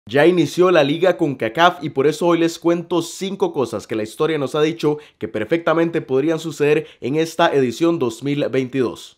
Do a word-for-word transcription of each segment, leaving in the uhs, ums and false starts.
Ya inició la liga CONCACAF y por eso hoy les cuento cinco cosas que la historia nos ha dicho que perfectamente podrían suceder en esta edición dos mil veintidós.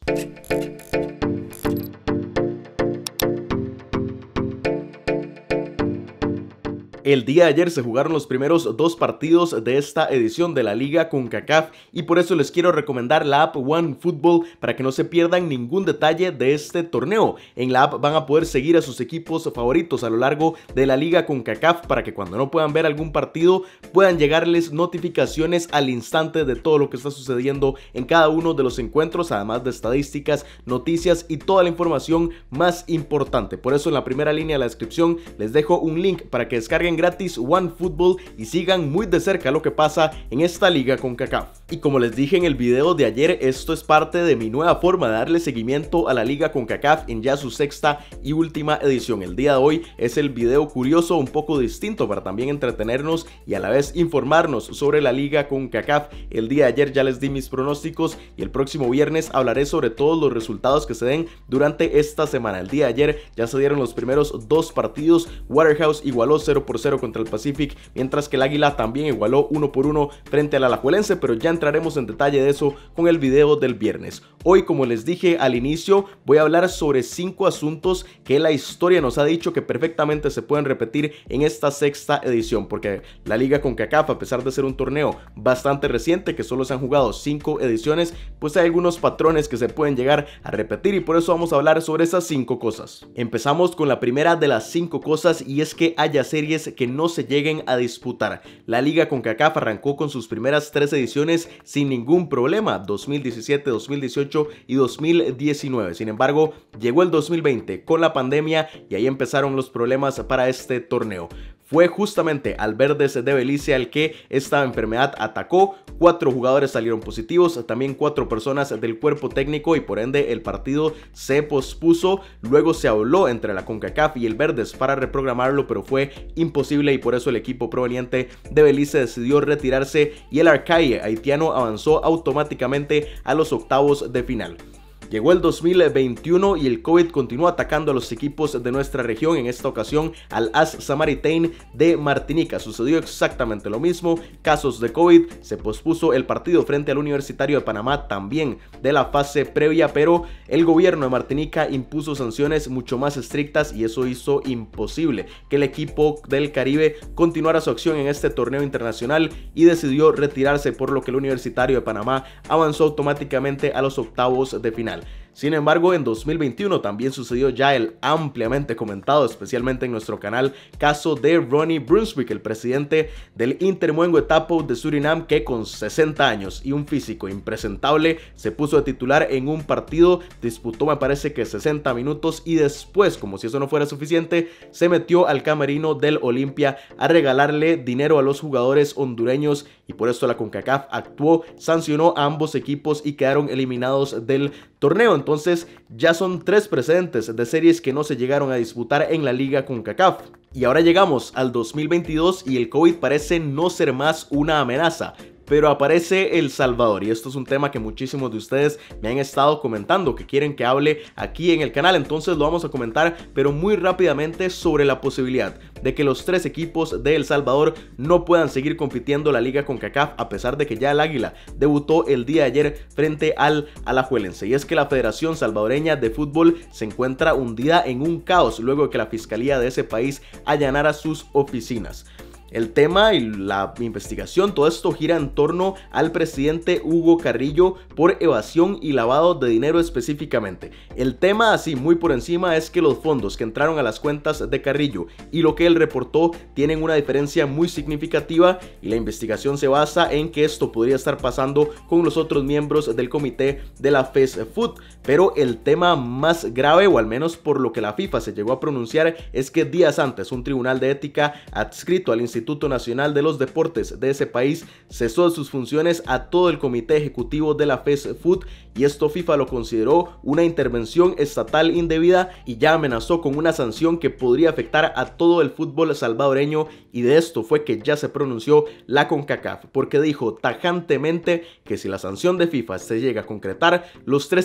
El día de ayer se jugaron los primeros dos partidos de esta edición de la Liga CONCACAF y por eso les quiero recomendar la app OneFootball para que no se pierdan ningún detalle de este torneo. En la app van a poder seguir a sus equipos favoritos a lo largo de la Liga CONCACAF para que cuando no puedan ver algún partido puedan llegarles notificaciones al instante de todo lo que está sucediendo en cada uno de los encuentros, además de estadísticas, noticias y toda la información más importante. Por eso en la primera línea de la descripción les dejo un link para que descarguen gratis OneFootball y sigan muy de cerca lo que pasa en esta liga CONCACAF. Y como les dije en el video de ayer, esto es parte de mi nueva forma de darle seguimiento a la liga CONCACAF en ya su sexta y última edición. El día de hoy es el video curioso, un poco distinto para también entretenernos y a la vez informarnos sobre la liga CONCACAF. El día de ayer ya les di mis pronósticos y el próximo viernes hablaré sobre todos los resultados que se den durante esta semana. El día de ayer ya se dieron los primeros dos partidos. Waterhouse igualó cero por cero contra el Pacific, mientras que el Águila también igualó uno por uno frente al Alajuelense, pero ya entraremos en detalle de eso con el video del viernes. Hoy, como les dije al inicio, voy a hablar sobre cinco asuntos que la historia nos ha dicho que perfectamente se pueden repetir en esta sexta edición, porque la liga CONCACAF, a pesar de ser un torneo bastante reciente, que solo se han jugado cinco ediciones, pues hay algunos patrones que se pueden llegar a repetir y por eso vamos a hablar sobre esas cinco cosas. Empezamos con la primera de las cinco cosas y es que haya series que no se lleguen a disputar. La liga CONCACAF arrancó con sus primeras tres ediciones sin ningún problema, dos mil diecisiete, dos mil dieciocho y dos mil diecinueve. Sin embargo, llegó el dos mil veinte con la pandemia y ahí empezaron los problemas para este torneo. Fue justamente al Verdes de Belice al que esta enfermedad atacó. Cuatro jugadores salieron positivos, también cuatro personas del cuerpo técnico y por ende el partido se pospuso. Luego se habló entre la CONCACAF y el Verdes para reprogramarlo, pero fue imposible y por eso el equipo proveniente de Belice decidió retirarse y el Arcaye haitiano avanzó automáticamente a los octavos de final. Llegó el dos mil veintiuno y el COVID continuó atacando a los equipos de nuestra región, en esta ocasión al A S Samaritaine de Martinica. Sucedió exactamente lo mismo, casos de COVID, se pospuso el partido frente al Universitario de Panamá también de la fase previa, pero el gobierno de Martinica impuso sanciones mucho más estrictas y eso hizo imposible que el equipo del Caribe continuara su acción en este torneo internacional y decidió retirarse, por lo que el Universitario de Panamá avanzó automáticamente a los octavos de final. Sin embargo, en dos mil veintiuno también sucedió ya el ampliamente comentado, especialmente en nuestro canal, caso de Ronnie Brunswick, el presidente del Inter Moengoetapo de Surinam, que con sesenta años y un físico impresentable se puso de titular en un partido, disputó me parece que sesenta minutos y después, como si eso no fuera suficiente, se metió al camerino del Olimpia a regalarle dinero a los jugadores hondureños y por esto la CONCACAF actuó, sancionó a ambos equipos y quedaron eliminados del torneo. Entonces ya son tres precedentes de series que no se llegaron a disputar en la liga CONCACAF. Y ahora llegamos al dos mil veintidós y el COVID parece no ser más una amenaza. Pero aparece El Salvador y esto es un tema que muchísimos de ustedes me han estado comentando que quieren que hable aquí en el canal, entonces lo vamos a comentar pero muy rápidamente sobre la posibilidad de que los tres equipos de El Salvador no puedan seguir compitiendo la liga CONCACAF a pesar de que ya el Águila debutó el día de ayer frente al Alajuelense. Y es que la Federación Salvadoreña de Fútbol se encuentra hundida en un caos luego de que la fiscalía de ese país allanara sus oficinas. El tema y la investigación, todo esto gira en torno al presidente Hugo Carrillo por evasión y lavado de dinero específicamente. El tema, así muy por encima, es que los fondos que entraron a las cuentas de Carrillo y lo que él reportó tienen una diferencia muy significativa y la investigación se basa en que esto podría estar pasando con los otros miembros del comité de la FESFUT. Pero el tema más grave, o al menos por lo que la FIFA se llegó a pronunciar, es que días antes un tribunal de ética adscrito al Instituto Instituto Nacional de los Deportes de ese país cesó de sus funciones a todo el comité ejecutivo de la FESFUT y esto FIFA lo consideró una intervención estatal indebida y ya amenazó con una sanción que podría afectar a todo el fútbol salvadoreño y de esto fue que ya se pronunció la CONCACAF porque dijo tajantemente que si la sanción de FIFA se llega a concretar, los tres equipos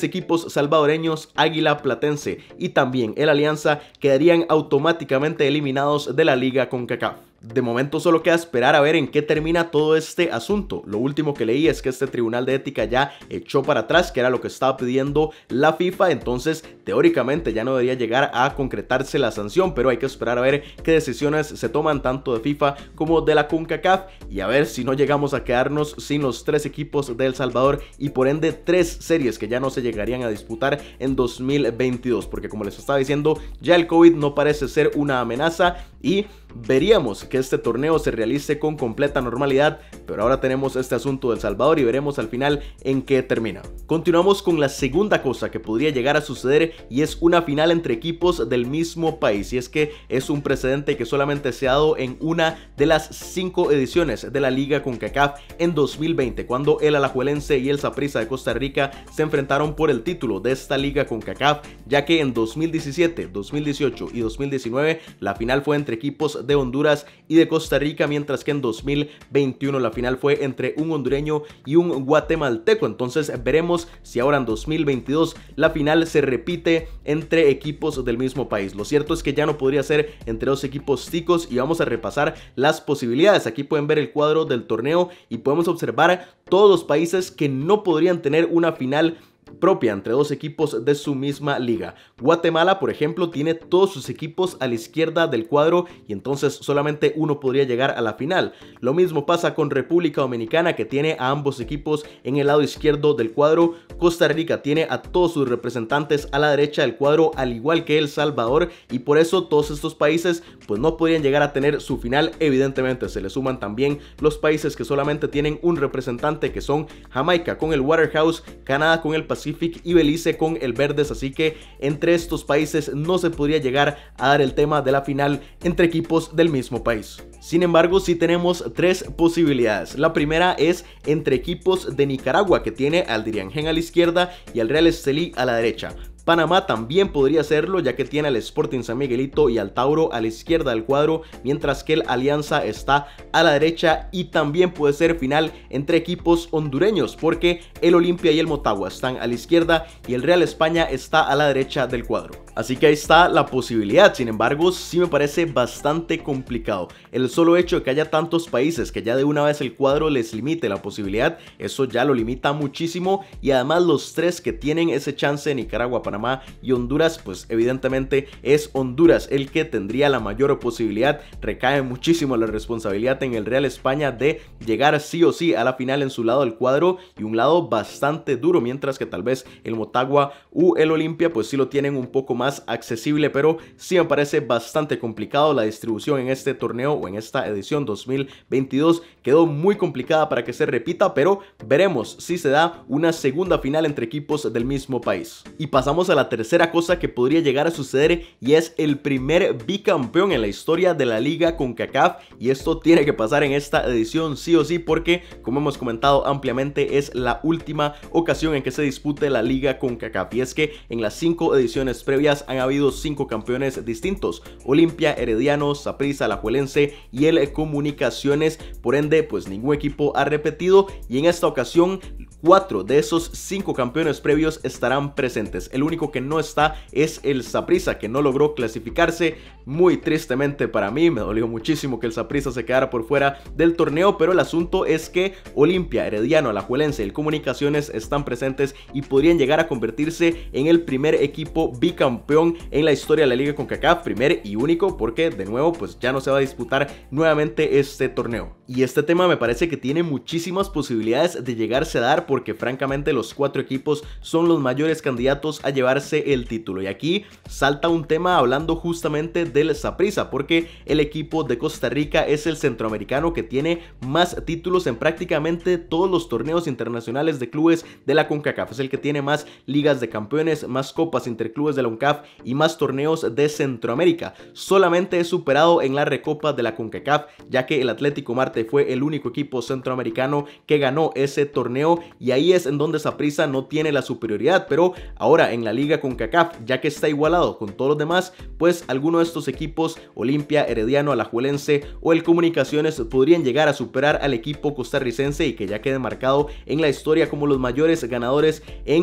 los salvadoreños Águila Platense y también el Alianza quedarían automáticamente eliminados de la Liga CONCACAF. De momento solo queda esperar a ver en qué termina todo este asunto. Lo último que leí es que este tribunal de ética ya echó para atrás, que era lo que estaba pidiendo la FIFA, entonces teóricamente ya no debería llegar a concretarse la sanción, pero hay que esperar a ver qué decisiones se toman tanto de FIFA como de la CONCACAF y a ver si no llegamos a quedarnos sin los tres equipos de El Salvador y por ende tres series que ya no se llegarían a disputar en dos mil veintidós, porque como les estaba diciendo, ya el COVID no parece ser una amenaza y veríamos que este torneo se realice con completa normalidad, pero ahora tenemos este asunto de El Salvador y veremos al final en qué termina. Continuamos con la segunda cosa que podría llegar a suceder y es una final entre equipos del mismo país, y es que es un precedente que solamente se ha dado en una de las cinco ediciones de la Liga CONCACAF en dos mil veinte, cuando el Alajuelense y el Saprissa de Costa Rica se enfrentaron por el título de esta Liga CONCACAF, ya que en dos mil diecisiete, dos mil dieciocho y dos mil diecinueve la final fue entre equipos de Honduras y de Costa Rica, mientras que en dos mil veintiuno la final fue entre un hondureño y un guatemalteco. Entonces veremos si ahora en dos mil veintidós la final se repite entre equipos del mismo país. Lo cierto es que ya no podría ser entre dos equipos ticos y vamos a repasar las posibilidades. Aquí pueden ver el cuadro del torneo y podemos observar todos los países que no podrían tener una final propia entre dos equipos de su misma liga. Guatemala, por ejemplo, tiene todos sus equipos a la izquierda del cuadro y entonces solamente uno podría llegar a la final. Lo mismo pasa con República Dominicana, que tiene a ambos equipos en el lado izquierdo del cuadro. Costa Rica tiene a todos sus representantes a la derecha del cuadro, al igual que El Salvador, y por eso todos estos países pues no podrían llegar a tener su final. Evidentemente se le suman también los países que solamente tienen un representante, que son Jamaica con el Waterhouse, Canadá con el Pacific y Belice con el Verdes, así que entre estos países no se podría llegar a dar el tema de la final entre equipos del mismo país. Sin embargo, sí tenemos tres posibilidades. La primera es entre equipos de Nicaragua, que tiene al Diriangén a la izquierda y al Real Estelí a la derecha. Panamá también podría hacerlo, ya que tiene al Sporting San Miguelito y al Tauro a la izquierda del cuadro, mientras que el Alianza está a la derecha, y también puede ser final entre equipos hondureños, porque el Olimpia y el Motagua están a la izquierda y el Real España está a la derecha del cuadro. Así que ahí está la posibilidad. Sin embargo, sí me parece bastante complicado. El solo hecho de que haya tantos países que ya de una vez el cuadro les limite la posibilidad, eso ya lo limita muchísimo, y además los tres que tienen ese chance, Nicaragua, Panamá y Honduras, pues evidentemente es Honduras el que tendría la mayor posibilidad. Recae muchísimo la responsabilidad en el Real España de llegar sí o sí a la final en su lado del cuadro, y un lado bastante duro, mientras que tal vez el Motagua u el Olimpia pues sí lo tienen un poco más accesible, pero sí me parece bastante complicado. La distribución en este torneo o en esta edición dos mil veintidós quedó muy complicada para que se repita, pero veremos si se da una segunda final entre equipos del mismo país. Y pasamos a la tercera cosa que podría llegar a suceder, y es el primer bicampeón en la historia de la Liga CONCACAF, y esto tiene que pasar en esta edición sí o sí, porque como hemos comentado ampliamente es la última ocasión en que se dispute la Liga CONCACAF, y es que en las cinco ediciones previas han habido cinco campeones distintos: Olimpia, Herediano, Saprissa, Alajuelense y el Comunicaciones. Por ende pues ningún equipo ha repetido, y en esta ocasión cuatro de esos cinco campeones previos estarán presentes. El único que no está es el Saprissa, que no logró clasificarse. Muy tristemente para mí, me dolió muchísimo que el Saprissa se quedara por fuera del torneo, pero el asunto es que Olimpia, Herediano, Alajuelense y el Comunicaciones están presentes y podrían llegar a convertirse en el primer equipo bicampeón en la historia de la Liga CONCACAF, primer y único, porque de nuevo pues ya no se va a disputar nuevamente este torneo. Y este tema me parece que tiene muchísimas posibilidades de llegarse a dar, porque francamente los cuatro equipos son los mayores candidatos a llevarse el título. Y aquí salta un tema hablando justamente del Saprissa, porque el equipo de Costa Rica es el centroamericano que tiene más títulos en prácticamente todos los torneos internacionales de clubes de la CONCACAF. Es el que tiene más ligas de campeones, más copas interclubes de la UNCAF y más torneos de Centroamérica. Solamente es superado en la Recopa de la CONCACAF, ya que el Atlético Marte fue el único equipo centroamericano que ganó ese torneo, y ahí es en donde Saprissa no tiene la superioridad. Pero ahora en la Liga CONCACAF, ya que está igualado con todos los demás, pues alguno de estos equipos, Olimpia, Herediano, Alajuelense o el Comunicaciones, podrían llegar a superar al equipo costarricense y que ya quede marcado en la historia como los mayores ganadores en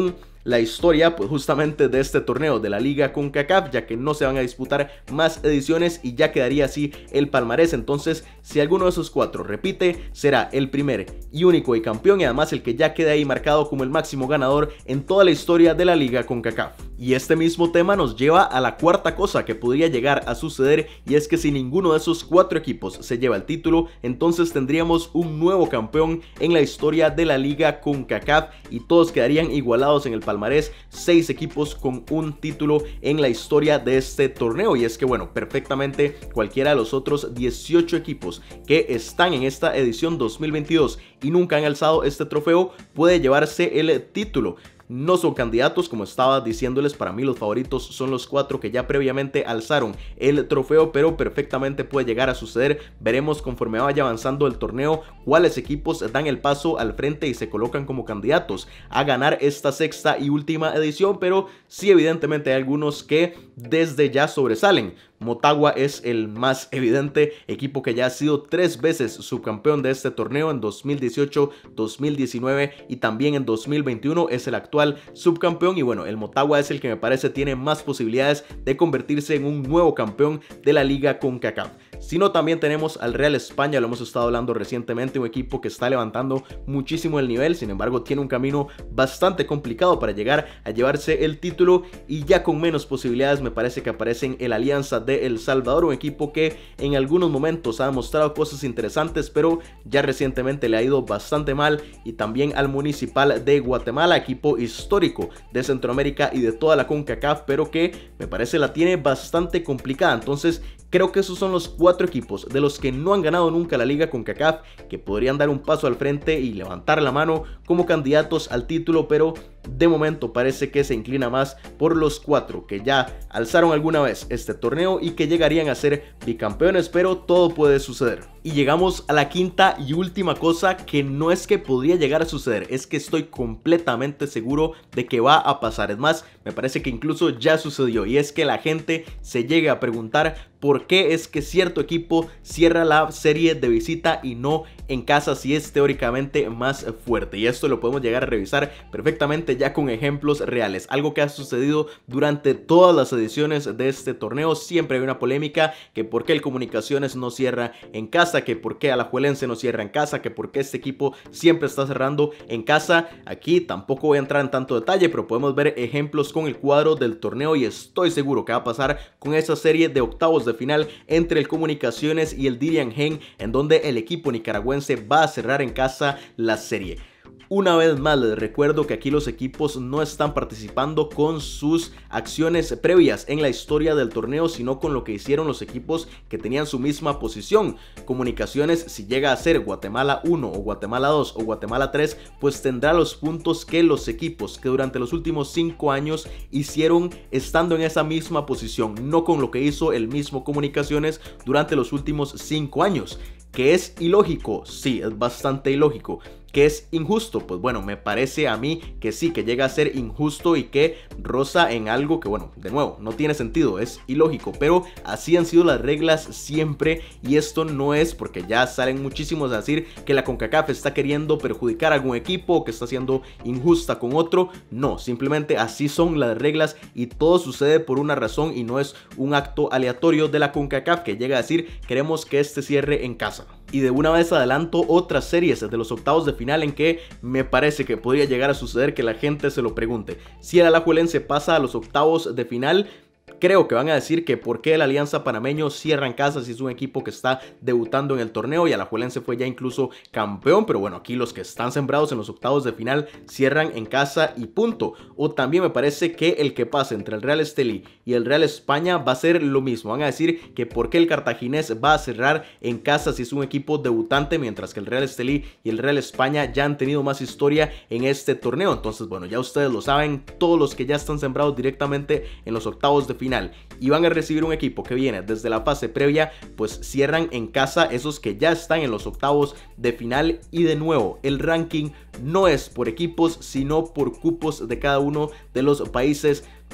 la historia pues justamente de este torneo de la Liga CONCACAF, ya que no se van a disputar más ediciones y ya quedaría así el palmarés. Entonces, si alguno de esos cuatro repite, será el primer y único y campeón, y además el que ya queda ahí marcado como el máximo ganador en toda la historia de la Liga CONCACAF. Y este mismo tema nos lleva a la cuarta cosa que podría llegar a suceder, y es que si ninguno de esos cuatro equipos se lleva el título, entonces tendríamos un nuevo campeón en la historia de la Liga CONCACAF y todos quedarían igualados en el palmarés, seis equipos con un título en la historia de este torneo. Y es que bueno, perfectamente cualquiera de los otros dieciocho equipos que están en esta edición dos mil veintidós y nunca han alzado este trofeo puede llevarse el título. No son candidatos, como estaba diciéndoles, para mí los favoritos son los cuatro que ya previamente alzaron el trofeo, pero perfectamente puede llegar a suceder. Veremos conforme vaya avanzando el torneo cuáles equipos dan el paso al frente y se colocan como candidatos a ganar esta sexta y última edición, pero sí, evidentemente hay algunos que desde ya sobresalen. Motagua es el más evidente, equipo que ya ha sido tres veces subcampeón de este torneo en dos mil dieciocho, dos mil diecinueve y también en dos mil veintiuno es el actual subcampeón. Y bueno, el Motagua es el que me parece tiene más posibilidades de convertirse en un nuevo campeón de la Liga CONCACAF. Sino también tenemos al Real España, lo hemos estado hablando recientemente, un equipo que está levantando muchísimo el nivel, sin embargo tiene un camino bastante complicado para llegar a llevarse el título, y ya con menos posibilidades me parece que aparecen el Alianza de El Salvador, un equipo que en algunos momentos ha mostrado cosas interesantes, pero ya recientemente le ha ido bastante mal, y también al Municipal de Guatemala, equipo histórico de Centroamérica y de toda la CONCACAF, pero que me parece la tiene bastante complicada. Entonces creo que esos son los cuatro equipos de los que no han ganado nunca la Liga CONCACAF, que podrían dar un paso al frente y levantar la mano como candidatos al título, pero de momento parece que se inclina más por los cuatro que ya alzaron alguna vez este torneo y que llegarían a ser bicampeones, pero todo puede suceder. Y llegamos a la quinta y última cosa que no es que podría llegar a suceder, es que estoy completamente seguro de que va a pasar. Es más, me parece que incluso ya sucedió, y es que la gente se llegue a preguntar por qué es que cierto equipo cierra la serie de visita y no en casa, si es teóricamente más fuerte. Y esto lo podemos llegar a revisar perfectamente ya con ejemplos reales, algo que ha sucedido durante todas las ediciones de este torneo. Siempre hay una polémica que por qué el Comunicaciones no cierra en casa, que por qué Alajuelense no cierra en casa, que por qué este equipo siempre está cerrando en casa. Aquí tampoco voy a entrar en tanto detalle, pero podemos ver ejemplos con el cuadro del torneo, y estoy seguro que va a pasar con esa serie de octavos de final entre el Comunicaciones y el Diriangén, en donde el equipo nicaragüense va a cerrar en casa la serie. Una vez más les recuerdo que aquí los equipos no están participando con sus acciones previas en la historia del torneo, sino con lo que hicieron los equipos que tenían su misma posición. Comunicaciones, si llega a ser Guatemala uno o Guatemala dos o Guatemala tres, pues tendrá los puntos que los equipos que durante los últimos cinco años hicieron estando en esa misma posición, no con lo que hizo el mismo Comunicaciones durante los últimos cinco años. ¿Que es ilógico? Sí, es bastante ilógico. ¿Que es injusto? Pues bueno, me parece a mí que sí, que llega a ser injusto y que roza en algo que, bueno, de nuevo, no tiene sentido, es ilógico, pero así han sido las reglas siempre, y esto no es porque ya salen muchísimos a decir que la CONCACAF está queriendo perjudicar a algún equipo o que está siendo injusta con otro. No, simplemente así son las reglas y todo sucede por una razón, y no es un acto aleatorio de la CONCACAF que llega a decir queremos que este cierre en casa. Y de una vez adelanto otras series de los octavos de final en que me parece que podría llegar a suceder que la gente se lo pregunte. Si el Alajuelense pasa a los octavos de final, creo que van a decir que por qué el Alianza Panameño cierra en casa si es un equipo que está debutando en el torneo, y Alajuelense fue ya incluso campeón. Pero bueno, aquí los que están sembrados en los octavos de final cierran en casa y punto. O también me parece que el que pase entre el Real Estelí y el Real España va a ser lo mismo. Van a decir que por qué el Cartaginés va a cerrar en casa si es un equipo debutante, mientras que el Real Estelí y el Real España ya han tenido más historia en este torneo. Entonces bueno, ya ustedes lo saben, todos los que ya están sembrados directamente en los octavos de final y van a recibir un equipo que viene desde la fase previa, pues cierran en casa esos que ya están en los octavos de final. Y de nuevo, el ranking no es por equipos, sino por cupos de cada uno de los países.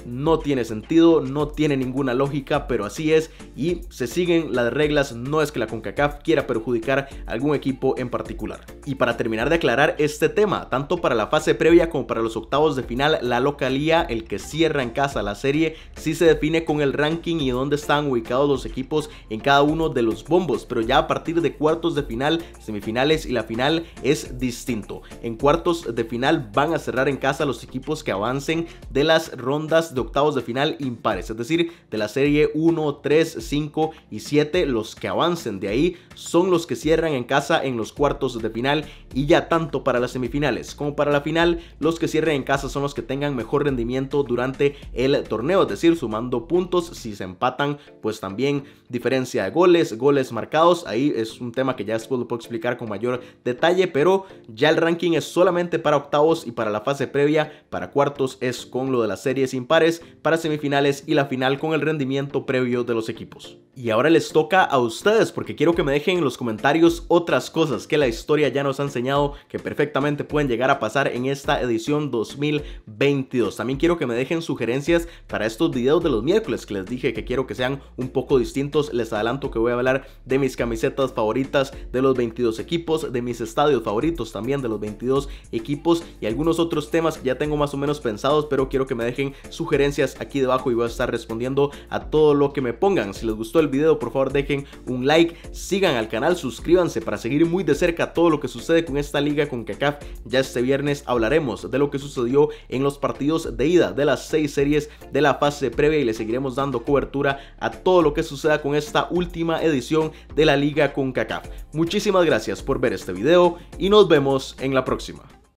no tiene sentido, no tiene ninguna lógica, pero así es y se siguen las reglas, no es que la CONCACAF quiera perjudicar a algún equipo en particular. Y para terminar de aclarar este tema, tanto para la fase previa como para los octavos de final, la localía, el que cierra en casa la serie, sí se define con el ranking y dónde están ubicados los equipos en cada uno de los bombos, pero ya a partir de cuartos de final, semifinales y la final es distinto. En cuartos de final van a cerrar en casa los equipos que avancen de las rondas de octavos de final impares, es decir, de la serie uno, tres, cinco y siete, los que avancen de ahí son los que cierran en casa en los cuartos de final, y ya tanto para las semifinales como para la final, los que cierren en casa son los que tengan mejor rendimiento durante el torneo, es decir, sumando puntos. Si se empatan, pues también diferencia de goles, goles marcados, ahí es un tema que ya después lo puedo explicar con mayor detalle, pero ya el ranking es solamente para octavos y para la fase previa. Para cuartos es con lo de las series impares, para semifinales y la final con el rendimiento previo de los equipos. Y ahora les toca a ustedes, porque quiero que me dejen en los comentarios otras cosas que la historia ya nos ha enseñado que perfectamente pueden llegar a pasar en esta edición dos mil veintidós. También quiero que me dejen sugerencias para estos videos de los miércoles que les dije que quiero que sean un poco distintos. Les adelanto que voy a hablar de mis camisetas favoritas de los veintidós equipos, de mis estadios favoritos también de los veintidós equipos y algunos otros temas que ya tengo más o menos pensados, pero quiero que me dejen sugerencias aquí debajo y voy a estar respondiendo a todo lo que me pongan. Si les gustó el video, por favor dejen un like, sigan al canal, suscríbanse para seguir muy de cerca todo lo que sucede con esta liga CONCACAF. Ya este viernes hablaremos de lo que sucedió en los partidos de ida de las seis series de la fase previa y le seguiremos dando cobertura a todo lo que suceda con esta última edición de la liga CONCACAF. Muchísimas gracias por ver este video y nos vemos en la próxima.